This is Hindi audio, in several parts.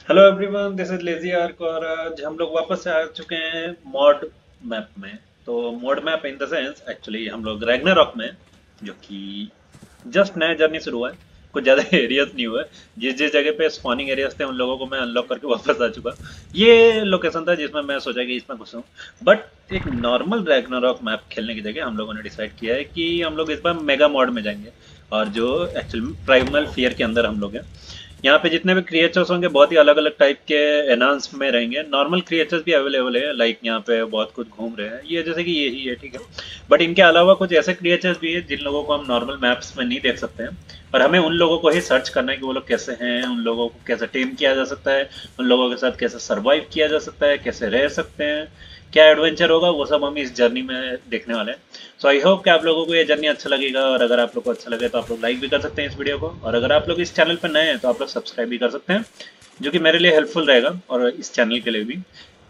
Hello everyone, this is lazy ARK और आज हम लोग वापस से आ चुके हैं मॉड मैप में। तो mod map in the sense actually हम लोग रैग्नारॉक में, जो कि जस्ट नया जर्नी शुरू हुआ है। कुछ ज़्यादा एरियाज नहीं हुआ है। जिस जिस जगह पे स्पॉनिंग एरियाज थे उन लोगों को मैं अनलॉक करके वापस आ चुका। ये लोकेशन था जिसमें मैं सोचा कि इसमें घुसूं। बट एक नॉर्मल रैग्नारॉक मैप खेलने की जगह हम लोगों ने डिसाइड किया है कि हम लोग इस बार मेगा मॉड में जाएंगे। और जो एक्चुअली प्राइमल फियर के अंदर हम लोग हैं। यहाँ पे जितने भी क्रिएचर्स होंगे बहुत ही अलग अलग टाइप के एनांस में रहेंगे। नॉर्मल क्रिएचर्स भी अवेलेबल है, लाइक यहाँ पे बहुत कुछ घूम रहे हैं, ये जैसे कि ये ही है, ठीक है। बट इनके अलावा कुछ ऐसे क्रिएचर्स भी है जिन लोगों को हम नॉर्मल मैप्स में नहीं देख सकते हैं। और हमें उन लोगों को ही सर्च करना है कि वो लोग कैसे हैं, उन लोगों को कैसे टेम किया जा सकता है, उन लोगों के साथ कैसे सरवाइव किया जा सकता है, कैसे रह सकते हैं, क्या एडवेंचर होगा, वो सब हम इस जर्नी में देखने वाले हैं। सो आई होप कि आप लोगों को ये जर्नी अच्छा लगेगा। और अगर आप लोग को अच्छा लगे तो आप लोग लाइक भी कर सकते हैं इस वीडियो को। और अगर आप लोग इस चैनल पर नए हैं तो आप लोग सब्सक्राइब भी कर सकते हैं, जो कि मेरे लिए हेल्पफुल रहेगा और इस चैनल के लिए भी।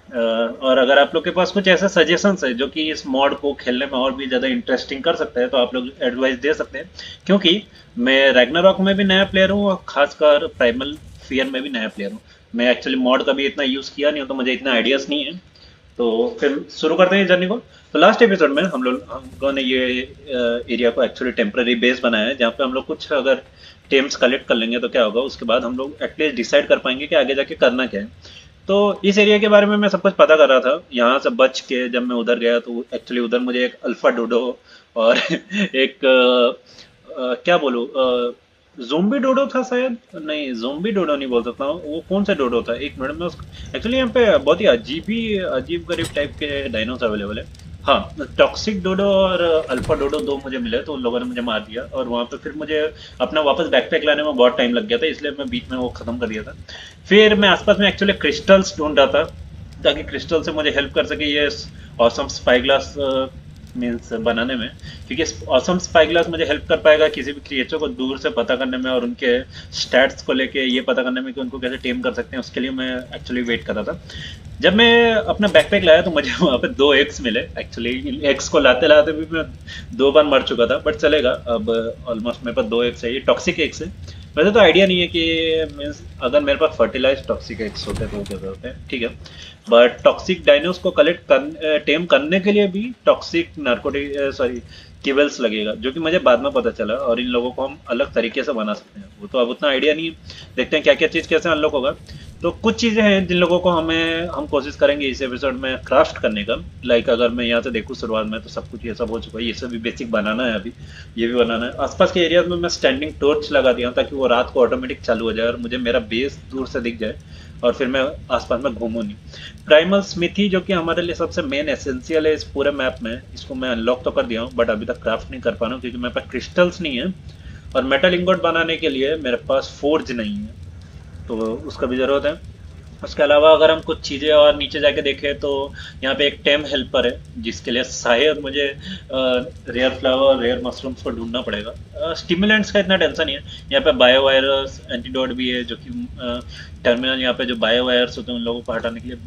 और अगर आप लोग के पास कुछ ऐसे सजेशंस है जो कि इस मॉड को खेलने में और भी ज़्यादा इंटरेस्टिंग कर सकता है तो आप लोग एडवाइस दे सकते हैं। क्योंकि मैं रैग्नारॉक में भी नया प्लेयर हूँ और खासकर प्राइमल फियर में भी नया प्लेयर हूँ। मैं एक्चुअली मॉड कभी इतना यूज़ किया नहीं हूँ तो मुझे इतना आइडियाज़ नहीं है। तो फिर शुरू करते हैं जर्नी को। तो लास्ट एपिसोड में हम लोगों ने ये एरिया को एक्चुअली टेम्पररी बेस बनाया है, जहाँ पे हम लोग कुछ अगर टेम्स कलेक्ट कर लेंगे तो क्या होगा, उसके बाद हम लोग एटलीस्ट डिसाइड कर पाएंगे कि आगे जाके करना क्या है। तो इस एरिया के बारे में मैं सब कुछ पता कर रहा था। यहाँ से बच के जब मैं उधर गया तो एक्चुअली उधर मुझे एक अल्फा डोडो और एक क्या बोलूँ, ज़ोंबी डोडो था शायद। नहीं, ज़ोंबी डोडो नहीं बोल सकता हूँ। वो कौन सा डोडो था, एक मिनट में उसको एक्चुअली यहाँ पे बहुत ही अजीब गरीब टाइप के डायनोस अवेलेबल है। हाँ, टॉक्सिक डोडो और अल्फा डोडो दो मुझे मिले तो उन लोगों ने मुझे मार दिया। और वहाँ पे फिर मुझे अपना वापस बैकपैक लाने में बहुत टाइम लग गया था, इसलिए मैं बीच में वो ख़त्म कर दिया था। फिर मैं आसपास में एक्चुअली क्रिस्टल्स ढूंढ रहा था, ताकि क्रिस्टल से मुझे हेल्प कर सके ये ऑसम स्पाई ग्लास मीन्स बनाने में। क्योंकि ऑसम स्पाई ग्लास मुझे हेल्प कर पाएगा किसी भी क्रिएचर को दूर से पता करने में और उनके स्टैट्स को लेके ये पता करने में कि उनको कैसे टेम कर सकते हैं। उसके लिए मैं एक्चुअली वेट कर रहा था। जब मैं अपना बैकपैक लाया तो मुझे वहाँ पे दो एग्स मिले। एक्चुअली इन एग्स को लाते लाते भी मैं दो बार मर चुका था, बट चलेगा। अब ऑलमोस्ट मेरे पास दो एग्स है, ये टॉक्सिक एग्स है। वैसे तो आइडिया नहीं है कि मीन्स अगर मेरे पास फर्टिलाइज टॉक्सिक एग्स होते तो वो कैसे होते हैं, ठीक है। बट टॉक्सिक डायनोस को टेम करने के लिए भी टॉक्सिक नार्कोटिक सॉरी कीबल्स लगेगा, जो कि मुझे बाद में पता चला। और इन लोगों को हम अलग तरीके से बना सकते हैं, वो तो अब उतना आइडिया नहीं है। देखते हैं क्या क्या चीज़ कैसे अनलॉक होगा। तो कुछ चीज़ें हैं जिन लोगों को हम कोशिश करेंगे इस एपिसोड में क्राफ्ट करने का। लाइक अगर मैं यहाँ से देखूँ शुरुआत में तो सब कुछ ये सब हो चुका है, ये सब भी बेसिक बनाना है अभी। ये भी बनाना है। आसपास के एरियाज में मैं स्टैंडिंग टॉर्च लगा दिया हूँ ताकि वो रात को ऑटोमेटिक चालू हो जाए और मुझे मेरा बेस दूर से दिख जाए और फिर मैं आसपास में घूमूं नहीं। प्राइमल स्मिथी जो कि हमारे लिए सबसे मेन एसेंशियल है इस पूरे मैप में, इसको मैं अनलॉक तो कर दिया हूँ बट अभी तक क्राफ्ट नहीं कर पा रहा हूँ क्योंकि मेरे पास क्रिस्टल्स नहीं है। और मेटल इंगोट बनाने के लिए मेरे पास फोर्ज नहीं है, तो उसका भी ज़रूरत है। उसके अलावा अगर हम कुछ चीज़ें और नीचे जाके देखें तो यहाँ पे एक टेम हेल्पर है जिसके लिए शायद मुझे रेयर फ्लावर रेयर मशरूम्स को ढूंढना पड़ेगा। स्टिमुलेंट्स का इतना टेंशन नहीं है। यहाँ पे बायो वायरस एंटीडोट भी है, जो कि टर्मिनल यहाँ पे जो बायो वायरस होते हैं उन लोगों को हटाने के लिए।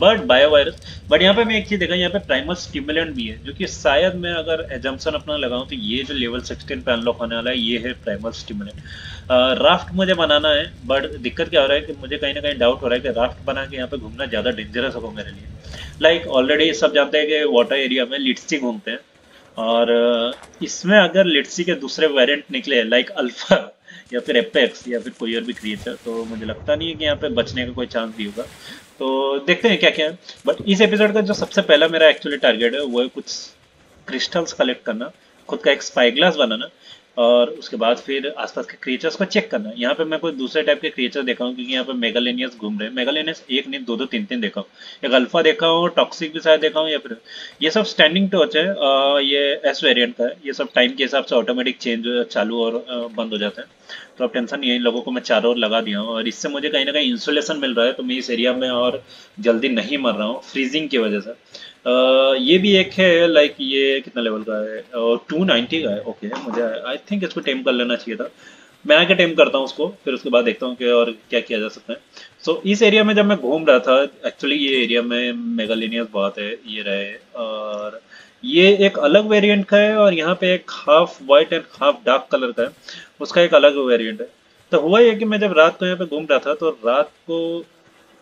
बट यहाँ पे मैं एक चीज़ देखा, यहाँ पे प्राइमल स्टिमुलेंट भी है, जो कि शायद मैं अगर एजम्पशन अपना लगाऊं तो ये जो लेवल 16 पे अनलॉक होने वाला है ये है प्राइमल स्टिमुलेंट। राफ्ट मुझे बनाना है, बट दिक्कत क्या हो रहा है कि मुझे कहीं ना कहीं डाउट हो रहा है कि राफ्ट बना के यहाँ पे घूमना ज़्यादा डेंजरस होगा मेरे लिए। लाइक ऑलरेडी सब जानते हैं कि वाटर एरिया में लिट्सी घूमते हैं। और इसमें अगर लिट्सी के दूसरे वेरिएंट निकले लाइक अल्फा या फिर एपेक्स या फिर कोई और भी क्रिएचर, तो मुझे लगता नहीं है कि यहाँ पे बचने का कोई चांस भी होगा। तो देखते हैं क्या क्या है। बट इस एपिसोड का जो सबसे पहला मेरा एक्चुअली टारगेट है वो है कुछ क्रिस्टल्स कलेक्ट करना, खुद का एक स्पाई ग्लास बनाना, और उसके बाद फिर आसपास के क्रिएचर्स को चेक करना। यहाँ पे मैं कोई दूसरे टाइप के क्रिएचर देखा हूँ क्योंकि यहाँ पे मेगालेनियस घूम रहे हैं। मेगालेनियस एक नहीं दो दो तीन तीन देखा हूँ। एक अल्फा देखा हूँ, टॉक्सिक भी शायद देखा हूँ, या फिर ये सब स्टैंडिंग टॉर्च है। ये एस वेरिएंट का है। ये सब टाइम के हिसाब से ऑटोमेटिक चेंज चालू और बंद हो जाता है। तो अब टेंशन नहीं है, इन लोगों को मैं चारों ओर लगा दिया हूँ और इससे मुझे कहीं ना कहीं इंसुलेशन मिल रहा है, तो मैं इस एरिया में और जल्दी नहीं मर रहा हूँ फ्रीजिंग की वजह से। ये भी एक है, लाइक ये कितना लेवल का है और 290 का है। ओके, मुझे आई थिंक इसको टेम कर लेना चाहिए था। मैं आके टेम करता हूँ उसको, फिर उसके बाद देखता हूँ कि और क्या किया जा सकता है। सो इस एरिया में जब मैं घूम रहा था, एक्चुअली ये एरिया में मेगालिनियस बहुत है, ये रहे। और ये एक अलग वेरिएंट का है और यहाँ पे एक half white and half dark colour का है, उसका एक अलग वेरिएंट है। तो हुआ ये कि मैं जब रात को यहाँ पे घूम रहा था तो रात को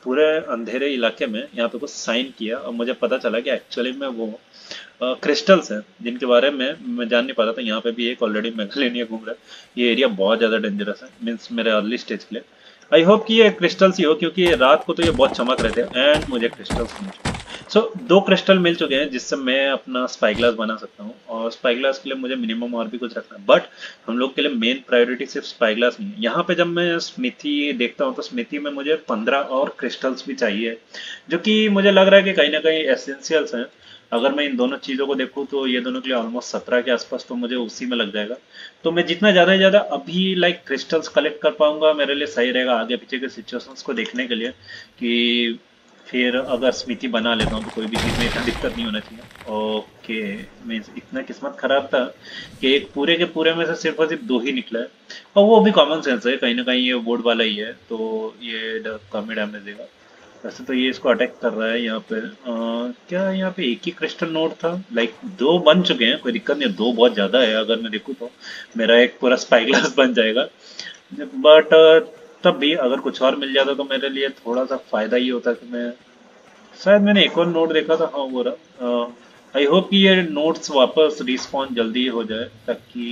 पूरे अंधेरे इलाके में यहाँ पे कुछ साइन किया और मुझे पता चला कि एक्चुअली में वो क्रिस्टल्स हैं जिनके बारे में मैं जान नहीं पा रहा था। यहाँ पे भी एक ऑलरेडी मेगालेनिया घूम रहा है। ये एरिया बहुत ज़्यादा डेंजरस है, मीन्स मेरे अर्ली स्टेज के लिए। आई होप कि ये क्रिस्टल्स ही हो, क्योंकि रात को तो ये बहुत चमक रहे थे एंड मुझे क्रिस्टल्स मिल चुके हैं। सो 2 क्रिस्टल मिल चुके हैं जिससे मैं अपना स्पाई ग्लास बना सकता हूँ, और स्पाई ग्लास के लिए मुझे मिनिमम और भी कुछ रखना है, बट हम लोग के लिए मेन प्रायोरिटी सिर्फ स्पाई ग्लास नहीं है। यहाँ पे जब मैं स्मिथी देखता हूँ तो स्मिथी में मुझे 15 और क्रिस्टल्स भी चाहिए, जो कि मुझे लग रहा है कि कहीं ना कहीं एसेंशियल्स हैं। अगर मैं इन दोनों चीज़ों को देखूँ तो ये दोनों के लिए ऑलमोस्ट 17 के आसपास तो मुझे उसी में लग जाएगा। तो मैं जितना ज़्यादा से ज़्यादा अभी लाइक क्रिस्टल्स कलेक्ट कर पाऊंगा मेरे लिए सही रहेगा, आगे पीछे के सिचुएशंस को देखने के लिए। कि फिर अगर स्मिथी बना लेता हूँ तो कोई भी चीज़ में इतना दिक्कत नहीं होना चाहिए। ओके, मीन्स इतना किस्मत खराब था कि एक पूरे के पूरे में से सिर्फ और सिर्फ 2 ही निकला है, और वो भी कॉमन सेंस है, कहीं ना कहीं ये वुड वाला ही है तो ये कम ही डैमेज देगा। वैसे तो ये इसको अटैक कर रहा है यहाँ पे। क्या यहाँ पे एक ही क्रिस्टल नोड था? लाइक 2 बन चुके हैं, कोई दिक्कत नहीं है, 2 बहुत ज़्यादा है। अगर मैं देखूँ तो मेरा एक पूरा स्पाई ग्लास बन जाएगा, बट तब भी अगर कुछ और मिल जाता तो मेरे लिए थोड़ा सा फायदा ही होता कि मैं शायद मैंने एक और नोट देखा था, हाँ वो रहा। आई होप कि ये नोट्स वापस रिस्पॉन जल्दी हो जाए, ताकि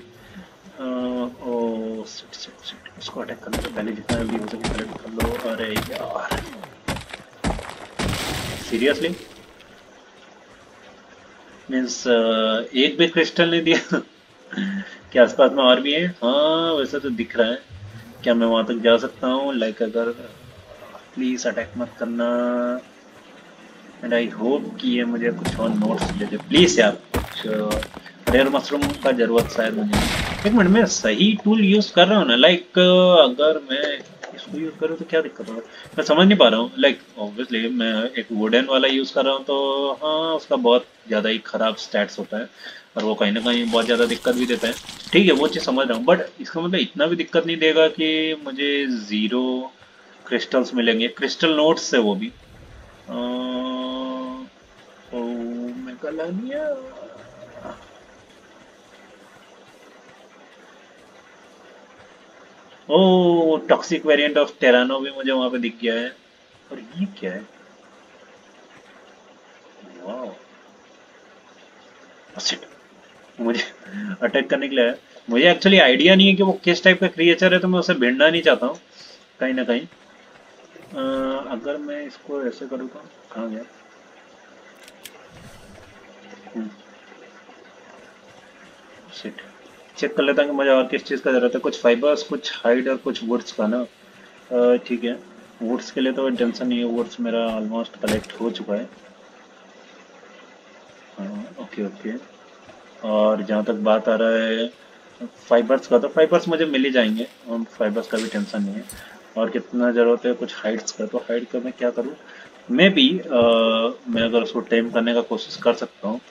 ओ शिट, इसको अटैक करने से पहले जितना जल्दी हो सके कलेक्ट कर लो। अरे यार सीरियसली, मीन्स एक भी क्रिस्टल नहीं दिया? क्या आसपास में और भी है? हाँ वैसे तो दिख रहा है। क्या मैं वहां तक जा सकता हूँ? लाइक अगर प्लीज अटैक मत करना, एंड आई होप कि ये मुझे कुछ और नोट्स दे दे प्लीज यार। कुछ रेयर मशरूम का जरूरत शायद मुझे। एक मिनट, मैं सही टूल यूज कर रहा हूँ ना? लाइक अगर मैं इसको यूज करूँ तो क्या दिक्कत होगा? मैं समझ नहीं पा रहा हूँ। लाइक ऑब्वियसली मैं एक वुडन वाला यूज कर रहा हूँ तो हाँ उसका बहुत ज़्यादा ही खराब स्टैट्स होता है, और वो कहीं ना कहीं बहुत ज़्यादा दिक्कत भी देता है। ठीक है वो चीज़ समझ रहा हूँ, बट इसका मतलब इतना भी दिक्कत नहीं देगा कि मुझे 0 क्रिस्टल्स मिलेंगे, क्रिस्टल नोट्स से वो भी। Oh Megalania. Oh toxic variant of टेरानो भी मुझे वहां पे दिख गया है। और ये क्या है? वाह, शिट, मुझे अटैक करने के लिए है। मुझे एक्चुअली आइडिया नहीं है कि वो किस टाइप का क्रिएचर है, तो मैं उसे भिड़ना नहीं चाहता हूँ कहीं ना कहीं। अगर मैं इसको ऐसे करूँ तो कहाँ गया? शिट, चेक कर लेता हूँ कि मुझे और किस चीज़ का जरूरत है। कुछ फाइबर्स, कुछ हाइड और कुछ वुड्स का ना। ठीक है, वुड्स के लिए तो टेंशन नहीं है, वुड्स मेरा ऑलमोस्ट कलेक्ट हो चुका है। Okay okay. और जहाँ तक बात आ रहा है फाइबर्स का, तो फाइबर्स मुझे मिल ही जाएंगे, फाइबर्स का भी टेंशन नहीं है। और कितना ज़रूरत है कुछ हाइट्स का, तो हाइट का मैं क्या करूँ? मे बी मैं अगर उसको टेम करने का कोशिश कर सकता हूँ।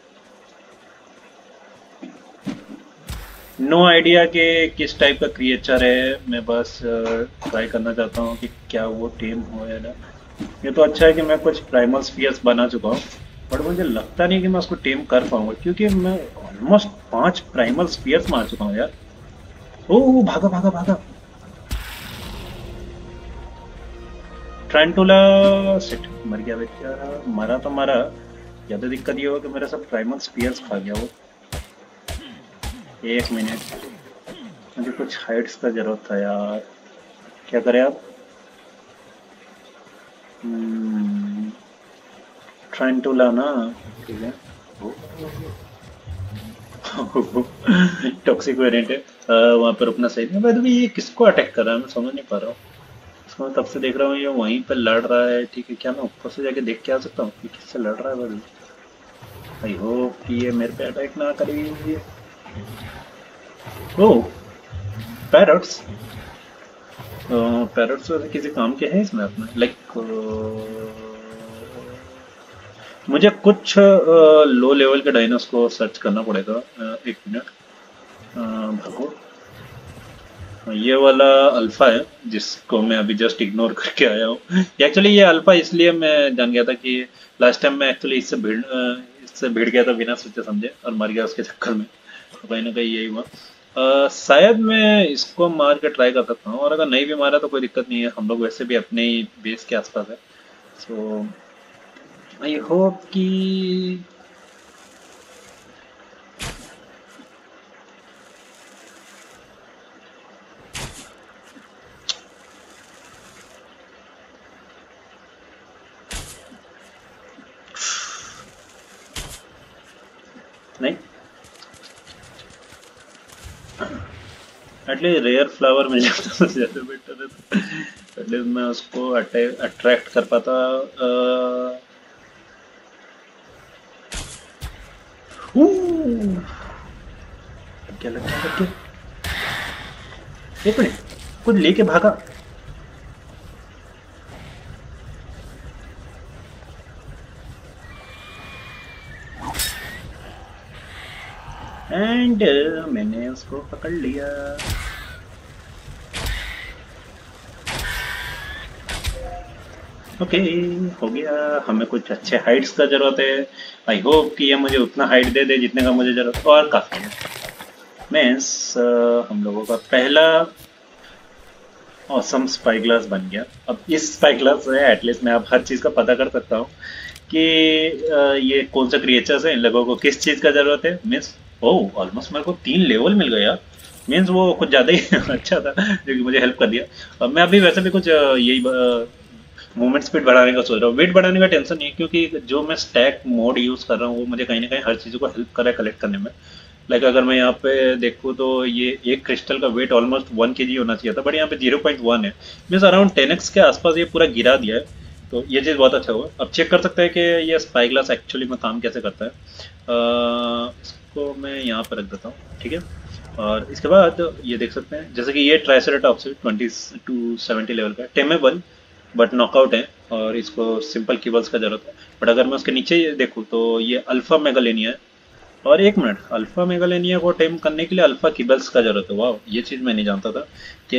नो आइडिया कि किस टाइप का क्रिएचर है, मैं बस ट्राई करना चाहता हूँ कि क्या वो टेम हो या ना। ये तो अच्छा है कि मैं कुछ प्राइमल स्फीयर्स बना चुका हूँ, बट मुझे लगता नहीं कि मैं उसको टेम कर पाऊंगा, क्योंकि मैं ऑलमोस्ट 5 प्राइमल स्फीयर्स मार चुका हूँ यार। ओ भागा भागा भागा, ट्रांटोला। शिट, मर गया बेचारा। मरा तो मरा, ज्यादा दिक्कत ये हो कि मेरा सब प्राइमल स्फीयर्स खा गया वो। एक मिनट, मुझे कुछ हाइट्स का जरूरत था यार। क्या करें आप? ट्रांटोला ना, ठीक है। टॉक्सिक वेरिएंट है। वहाँ पर रुकना सही नहीं। भाई ये किसको अटैक कर रहा है मैं समझ नहीं पा रहा हूँ। इसको मैं तब से देख रहा हूँ ये वहीं पर लड़ रहा है। ठीक है, क्या मैं ऊपर से जाके देख के आ सकता हूँ कि किससे लड़ रहा है भाई? आई होप कि ये मेरे पे अटैक ना करे। ओ पैरट्स। पैरट्स वैसे किसी काम के हैं इसमें अपने? लाइक मुझे कुछ लो लेवल के डायनोस को सर्च करना पड़ेगा। एक मिनट, भागो। ये वाला अल्फा है जिसको मैं अभी जस्ट इग्नोर करके आया हूँ। एक्चुअली ये अल्फा इसलिए मैं जान गया था कि लास्ट टाइम मैं एक्चुअली इससे भिड़ गया था बिना सोचे समझे और मर गया उसके चक्कर में, तो कहीं ना कहीं यही हुआ। शायद मैं इसको मार के ट्राई कर सकता हूँ, और अगर नहीं भी मारा तो कोई दिक्कत नहीं है, हम लोग वैसे भी अपने ही बेस के आसपास है। सो आई होप कि नहीं, एटलीस्ट रेयर फ्लावर मिल जाता तो ज़्यादा बेटर है, एटलीस्ट मैं उसको अट्रैक्ट कर पाता। क्या लग गया, लग गया। एक मिनट, कुछ लेके भागा। एंड मैंने उसको पकड़ लिया। ओके, हो गया। हमें कुछ अच्छे हाइट्स का जरूरत है। आई होप कि ये मुझे उतना हाइट दे दे जितने का मुझे जरूरत है, और काफी है। मीन्स हम लोगों का पहला ऑसम स्पाई ग्लास बन गया। अब इस स्पाई ग्लास से एटलीस्ट मैं अब हर चीज़ का पता कर सकता हूँ कि ये कौन सा क्रिएचर्स है, इन लोगों को किस चीज़ का जरूरत है। मीन्स ओह, ऑलमोस्ट मेरे को 3 लेवल मिल गया। मीन्स वो कुछ ज़्यादा ही अच्छा था जो कि मुझे हेल्प कर दिया। अब मैं अभी वैसे भी कुछ यही मूवमेंट स्पीड बढ़ाने का सोच रहा हूँ। वेट बढ़ाने का टेंशन नहीं है, क्योंकि जो मैं स्टैक मोड यूज़ कर रहा हूँ वो मुझे कहीं ना कहीं हर चीज़ को हेल्प कर रहा है कलेक्ट करने में। लाइक अगर मैं यहाँ पे देखूँ तो ये एक क्रिस्टल का वेट ऑलमोस्ट 1 kg होना चाहिए था, बट यहाँ पे 0.1 है। मीन्स अराउंड 10x के आसपास ये पूरा गिरा दिया है। तो ये चीज़ बहुत अच्छा हुआ। अब चेक कर सकते हैं कि ये स्पाई ग्लास एक्चुअली में काम कैसे करता है। इसको मैं यहाँ पर रख देता हूँ, ठीक है। और इसके बाद ये देख सकते हैं, जैसे कि ये ट्राइसेराटॉप्स है 20 to 70 लेवल का, टेमेबल बट नॉकआउट है, और इसको सिंपल कीबल्स का जरूरत है। बट अगर मैं उसके नीचे देखूँ तो ये अल्फा मेगालेनिया है। और एक मिनट, अल्फा मेगालेनिया को टेम करने के लिए अल्फा कीबल्स का जरूरत है। वाह, ये चीज़ मैं नहीं जानता था कि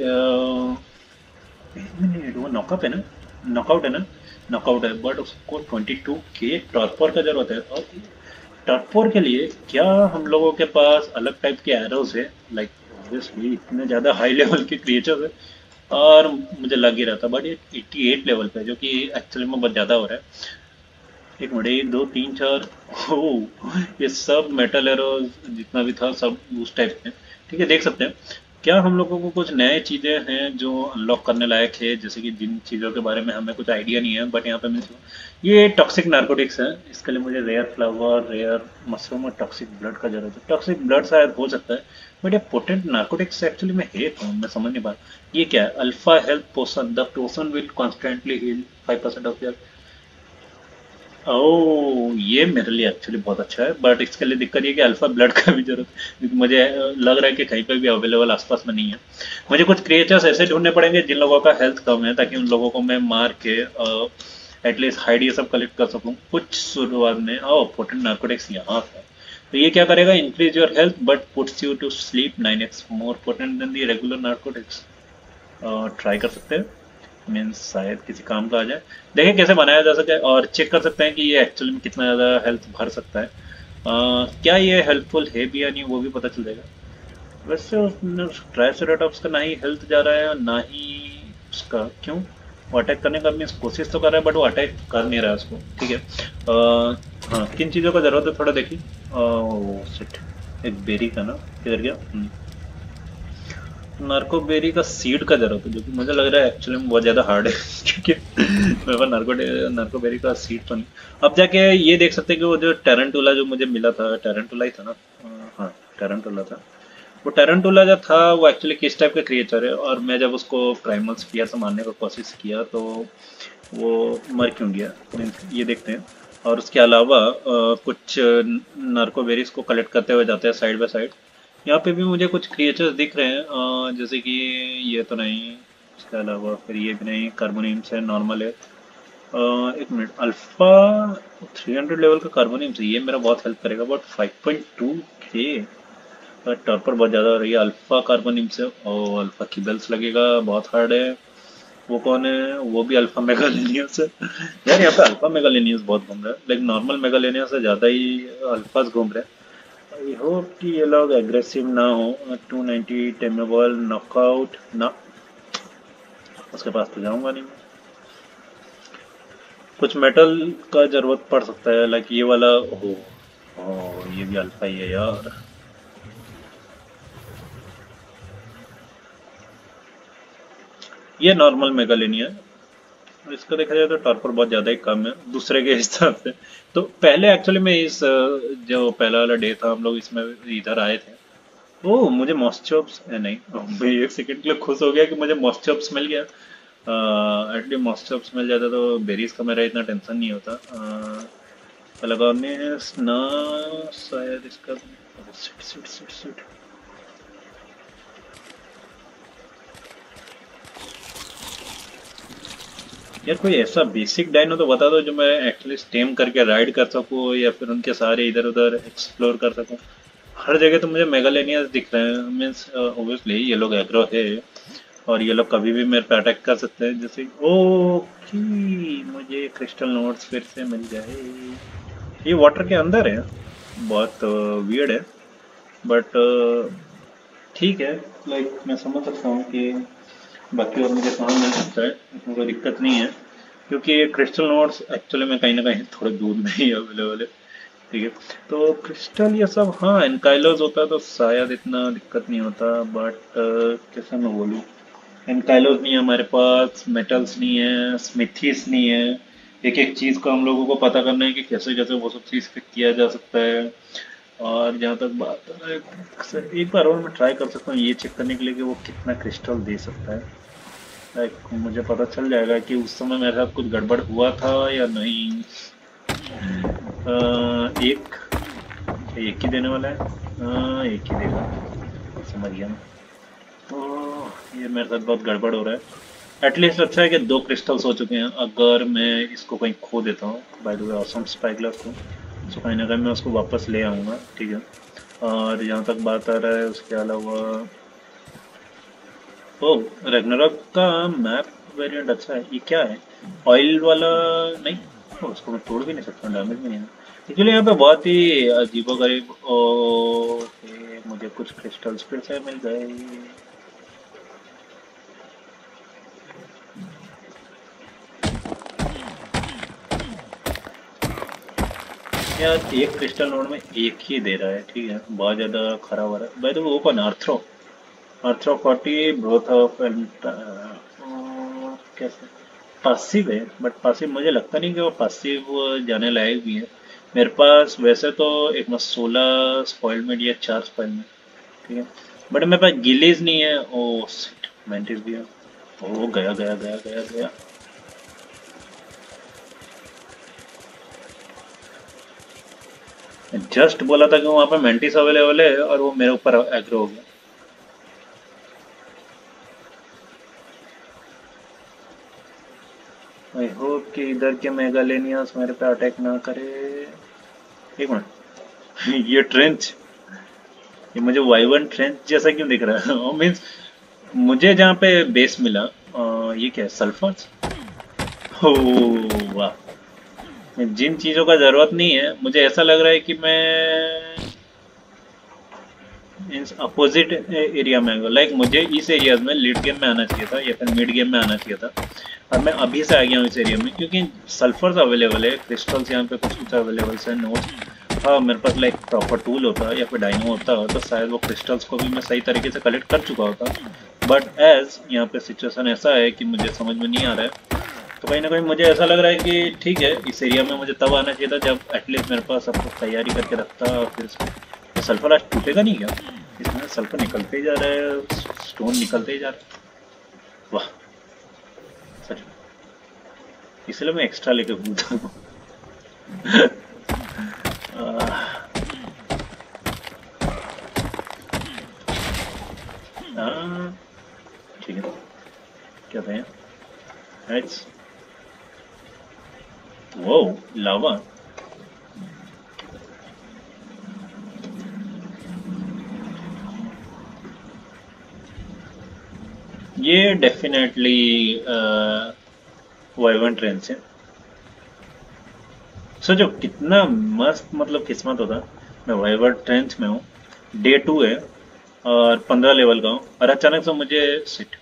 एक मिनट, वो नॉकअप है ना, नॉकआउट है ना, नॉकआउट है, बट उसको 22K टॉर्पोर का जरूरत है। और टॉर्पोर के लिए क्या हम लोगों के पास अलग टाइप के एरोज है? लाइक ऑब्वियसली इतने ज़्यादा हाई लेवल के क्रिएचर्स है, और मुझे लग ही रहा था, बट ये 88 लेवल पे है, जो कि एक्चुअली में बहुत ज़्यादा हो रहा है। एक मिनट, 1 2 3 4, ओह, ये सब मेटल एरोज जितना भी था सब उस टाइप के। ठीक है, देख सकते हैं। क्या हम लोगों को कुछ नए चीज़ें हैं जो अनलॉक करने लायक है, जैसे कि जिन चीज़ों के बारे में हमें कुछ आइडिया नहीं है, बट यहाँ पे मिल ये टॉक्सिक नार्कोटिक्स है। इसके लिए मुझे रेयर फ्लावर, रेयर मशरूम और टॉक्सिक ब्लड का जरूरत है। टॉक्सिक ब्लड शायद हो सकता है, बट ये पोटेंट नार्कोटिक्स एक्चुअली में है कौन, मैं समझ नहीं पा रहा। ये क्या है? Alpha health potion, the potion will constantly heal 5% of your. Oh, ये मेरे लिए एक्चुअली बहुत अच्छा है, बट इसके लिए दिक्कत ये कि अल्फा ब्लड का भी जरूरत है, क्योंकि मुझे लग रहा है कि कहीं पर भी अवेलेबल आसपास में नहीं है। मुझे कुछ क्रिएचर्स ऐसे ढूंढने पड़ेंगे जिन लोगों का हेल्थ कम है, ताकि उन लोगों को मैं मार के एटलीस्ट हाइड ये सब कलेक्ट कर सकूं कुछ शुरुआत में। ओह, पोटेंट नार्कोटिक्स यहाँ था। तो ये क्या करेगा? Increase your health but puts you to sleep 9x more potent than the regular narcotics. Try कर सकते हैं, मीन्स शायद किसी काम का आ जाए। देखें कैसे बनाया जा सके, और चेक कर सकते हैं कि ये एक्चुअली में कितना ज़्यादा हेल्थ भर सकता है। क्या ये हेल्पफुल है भी या नहीं, वो भी पता चल जाएगा। वैसे उस ट्राइसेराटॉप्स का ना ही हेल्थ जा रहा है, ना ही उसका, क्यों? वो अटैक करने का मीन्स कोशिश तो कर रहा है, बट वो अटैक कर नहीं रहा है उसको। ठीक है। हाँ, किन चीज़ों का ज़रूरत है थोड़ा देखिए। शिट, एक बेरी का ना, किधर गया? नार्कोबेरी का सीड का जरूरत है, जो कि मुझे लग रहा है एक्चुअली में बहुत ज़्यादा हार्ड है क्योंकि मेरे पास नार्कोबेरी का सीड तो नहीं। अब जाके ये देख सकते हैं कि वो जो टेरेंटुला जो मुझे मिला था, टेरेंटुला ही था ना? हाँ, टेरेंटुला था। वो टेरेंटुला जो था वो एक्चुअली किस टाइप का क्रिएचर है, और मैं जब उसको प्राइमल स्फीयर से मारने की कोशिश किया तो वो मर क्यों गया, ये देखते हैं। और उसके अलावा कुछ नार्कोबेरीज को कलेक्ट करते हुए जाते हैं साइड बाय साइड। यहाँ पे भी मुझे कुछ क्रिएचर्स दिख रहे हैं, जैसे कि ये तो नहीं, उसके अलावा फिर ये भी नहीं, कार्बोनिम्स है, नॉर्मल है। एक मिनट, अल्फा 300 लेवल का कार्बोनिम्स है, ये मेरा बहुत हेल्प करेगा, बट 5.2K टॉपर बहुत ज़्यादा हो रही है। अल्फा कार्बोनिम्स है, और अल्फा कीबल्स लगेगा, बहुत हार्ड है। वो कौन है? वो भी अल्फा मेगालेनियस है। यार यहाँ पे अल्फा मेगालेनियस बहुत घूम रहा है, लेकिन नॉर्मल मेगालेनियस से ज़्यादा ही अल्फाज घूम रहे हैं। आई होप कि ये लोग एग्रेसिव ना हो। 290 टेमेबल नॉकआउट ना, उसके पास तो जाऊंगा नहीं मैं। कुछ मेटल का जरूरत पड़ सकता है, लाइक ये वाला हो। ओ ये भी अल्फा ही है यार। ये नॉर्मल मेगालेनिया है। इसका देखा जाए तो टॉर्पर बहुत ज्यादा ही कम है दूसरे के हिसाब से। तो पहले एक्चुअली में इस जो पहला वाला डे था हम लोग इसमें इधर आए थे। ओह मुझे मॉस्चॉप्स नहीं, मैं एक सेकंड के लिए खुश हो गया कि मुझे मॉस्चॉप्स मिल गया। एटलीस्ट मॉस्चॉप्स मिल जाता तो बेरीज का मेरा इतना टेंशन नहीं होता। लगाने ना शायद इसका। Sit sit sit sit. यार कोई ऐसा बेसिक डायनो तो बता दो जो मैं एटलीस्ट टेम करके राइड कर सकूं या फिर उनके सारे इधर उधर एक्सप्लोर कर सकूं। हर जगह तो मुझे मेगालेनियास दिख रहे हैं, मीन्स ऑब्वियसली ये लोग एग्रो है और ये लोग कभी भी मेरे पे अटैक कर सकते हैं। जैसे ओके मुझे क्रिस्टल नोट्स फिर से मिल जाए। ये वाटर के अंदर है, बहुत वियर्ड है, बट ठीक है। लाइक मैं समझ सकता हूँ कि बाकी और मुझे काम मिल सकता है, इसमें कोई दिक्कत नहीं है। क्योंकि ये क्रिस्टल नोट्स एक्चुअली में कहीं ना कहीं थोड़े दूर में ही अवेलेबल है। ठीक है, तो क्रिस्टल ये सब हाँ एनकाइलर्स होता तो शायद इतना दिक्कत नहीं होता, बट कैसे मैं बोलूँ। एनकाइलर्स नहीं है हमारे पास, मेटल्स नहीं है, स्मिथीस नहीं है। एक एक चीज़ को हम लोगों को पता करना है कि कैसे कैसे वो सब चीज़ किया जा सकता है। और जहाँ तक बात है, सर एक बार और मैं ट्राई कर सकता हूँ ये चेक करने के लिए कि वो कितना क्रिस्टल दे सकता है। लाइक मुझे पता चल जाएगा कि उस समय मेरे साथ कुछ गड़बड़ हुआ था या नहीं। एक एक ही देने वाला है। एक ही देगा, समझ गया मैं। तो ये मेरे साथ बहुत गड़बड़ हो रहा है। एटलीस्ट अच्छा है कि दो क्रिस्टल्स हो चुके हैं। अगर मैं इसको कहीं खो देता हूँ by the way awesome spyglass को, तो कहीं ना कहीं मैं उसको वापस ले आऊँगा। ठीक है, और जहाँ तक बात आ रहा है उसके अलावा, ओ रैग्नारॉक का मैप वेरिएंट अच्छा है। ये क्या है, ऑयल वाला? नहीं, उसको मैं तोड़ भी नहीं सकता, डैमेज भी नहीं है। एक्चुअली यहाँ पे बहुत ही अजीबोगरीब। ओके मुझे कुछ क्रिस्टल्स फिर से मिल गए। यार एक क्रिस्टल नोड में एक ही दे रहा है, ठीक है, बहुत ज्यादा खराब हो रहा है। भाई तो वो कौन है? आर्थ्रो? आर्थ्रो 40 ब्रोथ ऑफ कैसे पासिव है, बट पासिव मुझे लगता नहीं कि वो पासिव जाने लायक भी है। मेरे पास वैसे तो एक में 16 स्पॉइल में या 4 स्पॉइल में, ठीक है, बट मेरे पास गिलीज नहीं है। ओ शिट, मेंटिस भी है। ओ गया गया गया गया गया। जस्ट बोला था कि वहाँ पे मेंटिस अवेलेबल है और वो मेरे ऊपर एग्रो हो गया। आई होप कि इधर के मेगालेनियस मेरे पे अटैक ना करे। एक मिनट ये ट्रेंच, ये मुझे वाइवन ट्रेंच जैसा क्यों दिख रहा है? मीन्स मुझे जहाँ पे बेस मिला, ये क्या है, सल्फर्स? ओह वाह। जिन चीज़ों का ज़रूरत नहीं है मुझे ऐसा लग रहा है कि मैं मीन्स अपोजिट एरिया में आ, लाइक मुझे इस एरियाज में लेट गेम में आना चाहिए था या फिर मिड गेम में आना चाहिए था, और मैं अभी से आ गया हूँ इस एरिया में क्योंकि सल्फर्स अवेलेबल है, क्रिस्टल्स यहाँ पे कुछ कुछ अवेलेबल है, नोट्स। हाँ मेरे पास लाइक प्रॉपर टूल होता या फिर डायनो होता तो शायद वो क्रिस्टल्स को भी मैं सही तरीके से कलेक्ट कर चुका होता। बट एज यहाँ पे सिचुएशन ऐसा है कि मुझे समझ में नहीं आ रहा है। तो कहीं ना कहीं मुझे ऐसा लग रहा है कि ठीक है, इस एरिया में मुझे तब आना चाहिए था जब एटलीस्ट मेरे पास सब कुछ तैयारी करके रखता। और फिर इसमें सल्फर आज टूटेगा नहीं क्या? इसमें सल्फर निकलते ही जा रहा है, स्टोन निकलते ही जा रहा है। वाह, सच में इसलिए मैं एक्स्ट्रा लेके घूमता हूँ। हाँ, ठीक है, क्या थे हेड्स? वो लावा। ये डेफिनेटली वाइवन ट्रेन से। सोचो कितना मस्त मतलब किस्मत होता मैं वाइवर 10th में हूँ, डे 2 है और 15 लेवल का हूँ, और अचानक से मुझे सिट,